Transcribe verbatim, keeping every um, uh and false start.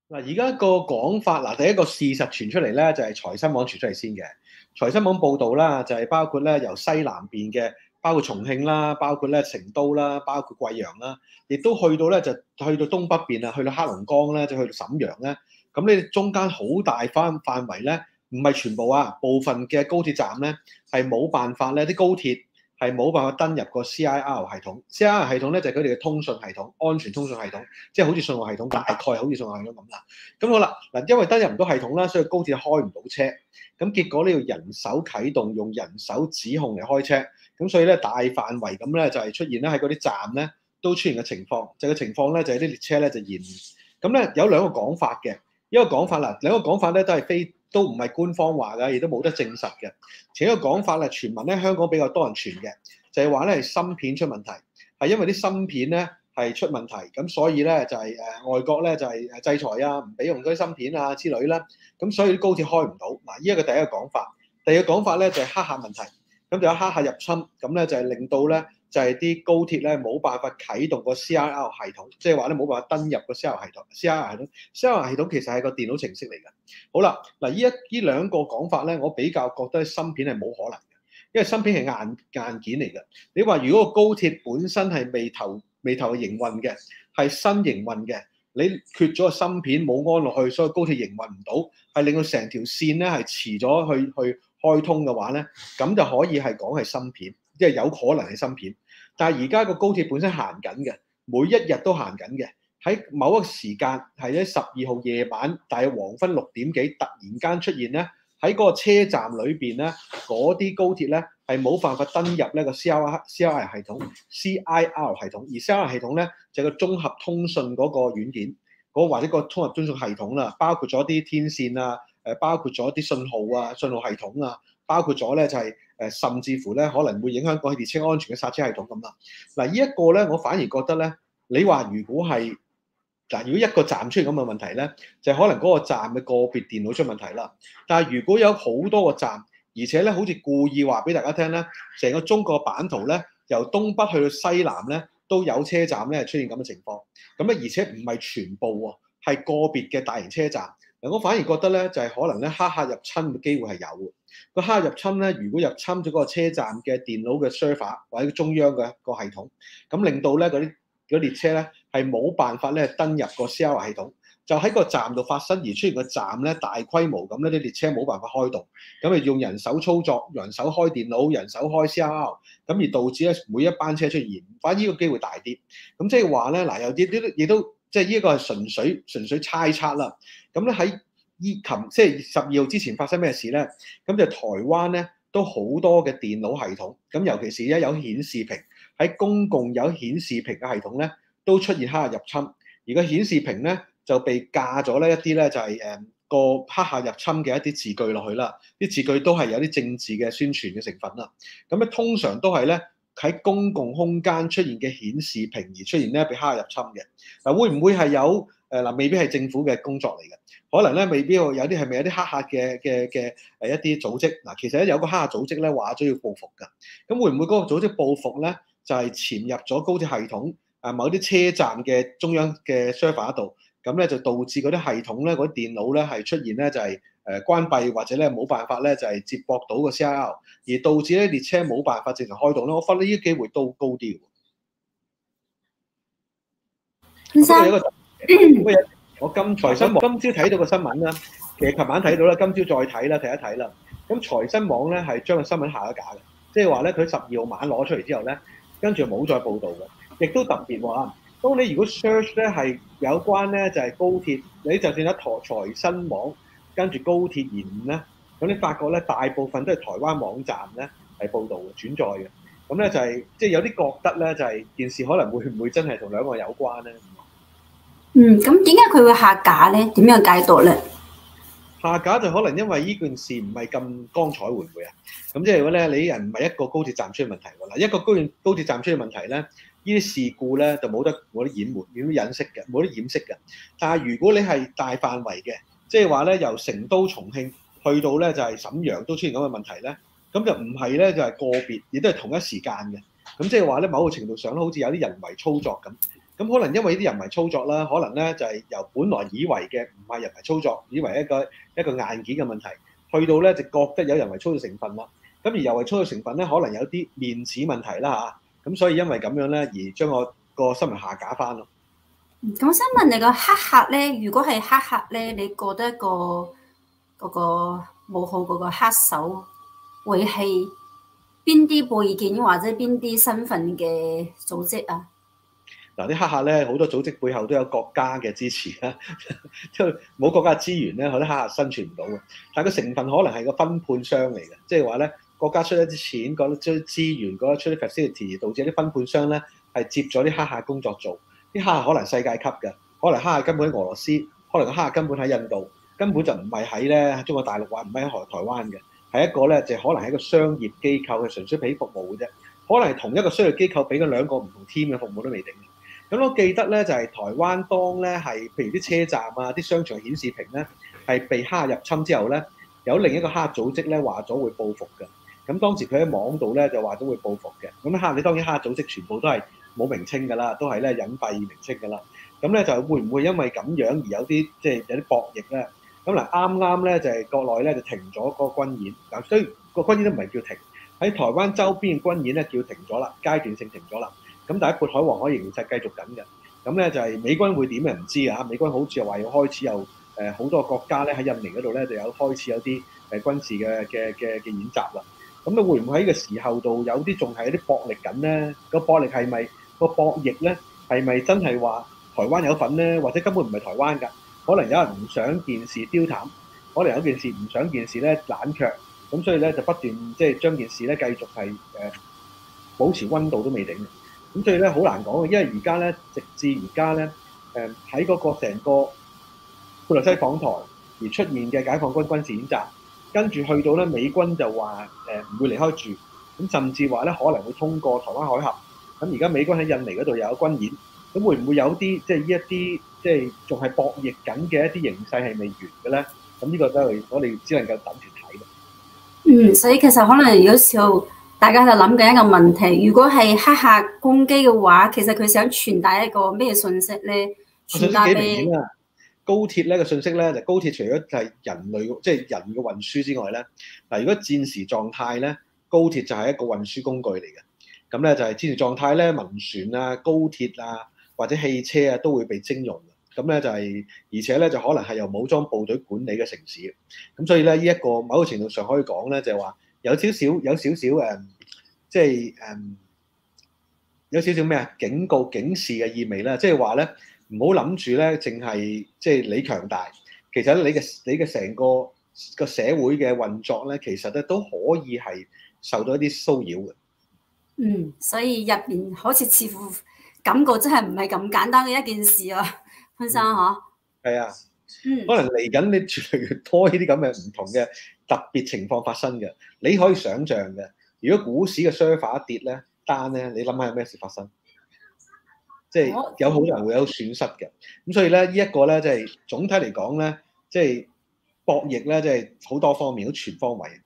嗱，而家個講法嗱，第一個事實傳出嚟咧，就係財新網傳出嚟先嘅。財新網報導啦，就係包括咧由西南邊嘅，包括重慶啦，包括咧成都啦，包括貴陽啦，亦都去到咧就去到東北邊啊，去到黑龍江咧，就去到瀋陽咧。咁你中間好大範範圍咧，唔係全部啊，部分嘅高鐵站咧係冇辦法咧，啲高鐵係冇辦法登入個 C I R 系統。C I R 系統咧就係佢哋嘅通訊系統，安全通訊系統，即係好似信號系統，大概好似信號系統咁啦。咁好啦，嗱，因為登入唔到系統啦，所以高鐵開唔到車。咁結果呢要人手啟動，用人手指控嚟開車。咁所以咧大範圍咁咧就係出現咧喺嗰啲站咧都出現嘅情況。就個情況咧就係啲列車咧就延誤。咁咧有兩個講法嘅，一個講法啦，兩個講法咧都係非都唔係官方話㗎，亦都冇得證實嘅。前一個講法咧，傳聞咧香港比較多人傳嘅，就係話咧係芯片出問題，係因為啲芯片咧係出問題，咁所以咧就係誒外國咧就係誒制裁啊，唔俾用嗰啲芯片啊之類啦，咁所以啲高鐵開唔到。嗱，呢一個第一個講法，第二個講法咧就係黑客問題，咁就有黑客入侵，咁咧就係令到咧就係啲高鐵咧冇辦法啟動個 C I R 系統，即係話咧冇辦法登入個 C I R 系統。C I R 系統，C I R 系統其實係個電腦程式嚟嘅。好啦，嗱，呢一呢兩個講法咧，我比較覺得芯片係冇可能嘅，因為芯片係硬硬件嚟嘅。你話如果個高鐵本身係未投未投營運嘅，係新營運嘅，你缺咗個芯片冇安落去，所以高鐵營運唔到，係令到成條線咧係遲咗去去開通嘅話咧，咁就可以係講係芯片，即係有可能係芯片。但係而家個高鐵本身行緊嘅，每一日都行緊嘅，喺某一個時間係喺十二號夜晚，大約黃昏六點幾，突然間出現咧喺嗰個車站裏邊咧，嗰啲高鐵咧係冇辦法登入呢個 C I R C I R 系統 C I R 系統，而 C I R 系統咧就係個綜合通訊嗰個軟件，嗰或者個綜合通訊系統啦，包括咗啲天線啊，誒包括咗啲信號啊、信號系統啊，包括咗咧就係、是。誒甚至乎咧可能會影響嗰啲列車安全嘅剎車系統咁啦。嗱，呢一個咧，我反而覺得咧，你話如果係嗱，如果一個站出現咁嘅問題咧，就係、可能嗰個站嘅個別電腦出問題啦。但係如果有好多個站，而且咧好似故意話俾大家聽咧，成個中國版圖咧，由東北去到西南咧，都有車站咧出現咁嘅情況。咁咧而且唔係全部喎，係個別嘅大型車站。嗱，我反而覺得咧，就係、係、可能咧黑客入侵嘅機會係有嘅。個黑客入侵咧，如果入侵咗嗰個車站嘅電腦嘅 server 或者中央嘅個系統，咁令到咧嗰啲嗰列車咧係冇辦法咧登入個 C I R 系統，就喺個站度發生而出現個站咧大規模咁咧啲列車冇辦法開動，咁咪用人手操作、人手開電腦、人手開 C I R， 咁而導致咧每一班車出現，反而呢個機會大啲。咁即係話咧，嗱有啲啲亦都即係呢個係純粹純粹猜測啦。咁咧喺依琴即係十二號之前發生咩事咧？咁就台灣咧都好多嘅電腦系統，咁尤其是一有顯示屏喺公共有顯示屏嘅系統咧，都出現黑客入侵。而個顯示屏咧就被架咗咧一啲咧就係誒個黑客入侵嘅一啲字句落去啦。啲字句都係有啲政治嘅宣傳嘅成分啦。咁咧通常都係咧喺公共空間出現嘅顯示屏而出現咧被黑客入侵嘅。嗱，會唔會係有誒嗱？未必係政府嘅工作嚟嘅。可能咧未必有啲係咪有啲黑客嘅嘅嘅誒一啲組織嗱，其實咧有個黑客組織咧話咗要報復㗎，咁會唔會嗰個組織報復咧就係、是、潛入咗高鐵系統啊某啲車站嘅中央嘅 server 度，咁咧就導致嗰啲系統咧嗰啲電腦咧係出現咧就係、是、誒關閉或者咧冇辦法咧就係、是、接駁到個 C I R， 而導致咧列車冇辦法正常開動咧，我覺得呢啲機會都高啲。 先生， 我今財新網今朝睇到個新聞啦，其實琴晚睇到啦，今朝再睇啦，睇一睇啦。咁財新網咧係將個新聞下咗架嘅，即係話咧佢十二號晚攞出嚟之後咧，跟住冇再報導嘅，亦都特別喎。當你如果 search 咧係有關咧就係、是、高鐵，你就算一台財新網跟住高鐵延誤咧，咁你發覺咧大部分都係台灣網站咧係報導嘅轉載嘅，咁咧就係即係有啲覺得咧就係、是、件事可能會唔會真係同兩個有關咧？ 嗯，咁點解佢會下架咧？點樣解讀咧？ 下架就可能因為呢件事唔係咁光彩，會唔會啊？咁即係如果咧，你人唔係一個高鐵站出現問題喎，嗱一個高鐵高鐵站出現問題咧，呢啲事故咧就冇得冇得掩瞞、冇得隱飾嘅，冇得掩飾嘅。但係如果你係大範圍嘅，即係話咧由成都、重慶去到咧就係瀋陽都出現咁嘅問題咧，咁就唔係咧就係個別，亦都係同一時間嘅。咁即係話咧某個程度上咧，好似有啲人為操作咁。 咁可能因為呢啲人為操作啦，可能咧就係、是、由本來以為嘅唔係人為操作，以為一個一個硬件嘅問題，去到咧就覺得有人為操作成分啦。咁而人為操作成分咧，可能有啲面子問題啦嚇。咁所以因為咁樣咧，而將我個新聞下架翻咯。 咁我想問你個黑客咧，如果係黑客咧，你覺得個嗰個幕後嗰個黑手會係邊啲背景或者邊啲身份嘅組織啊？ 嗱，啲黑客咧好多組織背後都有國家嘅支持啦，即係冇國家資源咧，好多黑客生存唔到嘅。但係個成分可能係個分判商嚟嘅，即係話咧國家出一啲錢，覺得出啲資源，覺得出啲 facility，導致啲分判商咧係接咗啲黑客工作做。啲黑客可能世界級嘅，可能黑客根本喺俄羅斯，可能個黑客根本喺印度，根本就唔係喺咧中國大陸或唔係喺台台灣嘅，係一個咧就可能係一個商業機構，係純粹俾服務嘅啫。可能係同一個商業機構俾咗兩個唔同 team 嘅服務都未定。咁我記得咧就係、是、台灣當咧係譬如啲車站啊、啲商場顯示屏咧係被黑客入侵之後咧，有另一個黑客組織咧話咗會報復嘅。咁當時佢喺網度咧就話咗會報復嘅。咁黑你當然黑客組織全部都係冇名稱㗎啦，都係咧隱蔽名稱㗎啦。咁咧就會唔會因為咁樣而有啲即係有啲博弈咧？咁嗱啱啱咧就係、是、國內咧就停咗嗰個軍演，嗱所以個軍演都唔係叫停，喺台灣周邊嘅軍演咧叫停咗啦，階段性停咗啦。咁但係渤海黃海形勢繼續緊嘅，咁咧就係美軍會點嘅唔知啊！美軍好似又話要開始有誒好多國家咧喺印尼嗰度咧就有開始有啲誒軍事嘅嘅嘅嘅演習啦。咁你會唔會喺個時候度有啲仲係有啲博弈緊咧？個博弈係咪個博弈咧係咪真係話台灣有份咧？或者根本唔係台灣㗎？可能有人唔想件事丟淡，可能有件事唔想件事咧冷卻，咁所以咧就不斷即係將件事咧繼續係誒、呃、保持溫度都未定。咁所以咧好難講嘅，因為而家咧，直至而家咧，誒喺嗰個成個佩洛西訪台而出現嘅解放軍軍事演習，跟住去到咧美軍就話誒唔會離開住，咁甚至話咧可能會通過台灣海峽。咁而家美軍喺印尼嗰度又有軍演，咁會唔會有啲即係呢一啲即係仲係博弈緊嘅一啲形勢係未完嘅咧？咁呢個都係我哋只能夠等住睇咯。 嗯，所以其實可能有時候。大家就諗緊一個問題，如果係黑客攻擊嘅話，其實佢想傳達一個咩信息咧？傳達俾高鐵咧嘅信息咧，就高鐵除咗係人類即係人嘅運輸之外咧，嗱如果戰時狀態咧，高鐵就係一個運輸工具嚟嘅。咁咧就係戰時狀態咧，民船啊、高鐵啊或者汽車啊都會被徵用嘅。咁咧就係、是、而且咧就可能係由武裝部隊管理嘅城市。咁所以咧呢一、這個某個程度上可以講咧，就係、是、話有少少有少少誒。即係誒有少少咩啊？警告、警示嘅意味啦，即係話咧，唔好諗住咧，淨係即係你強大，其實你嘅你嘅成個個社會嘅運作咧，其實咧都可以係受到一啲騷擾嘅。 嗯，所以入邊好似似乎感覺真係唔係咁簡單嘅一件事啊，潘生嗬？ 係啊， 嗯， 可能嚟緊你越嚟越多呢啲咁嘅唔同嘅特別情況發生嘅，你可以想像嘅。如果股市嘅 server 一跌咧，單咧，你諗下有咩事發生？即係有好多人會有損失嘅。咁所以咧，呢一個咧，即係總體嚟講咧，即係博弈咧，即係好多方面，好全方位。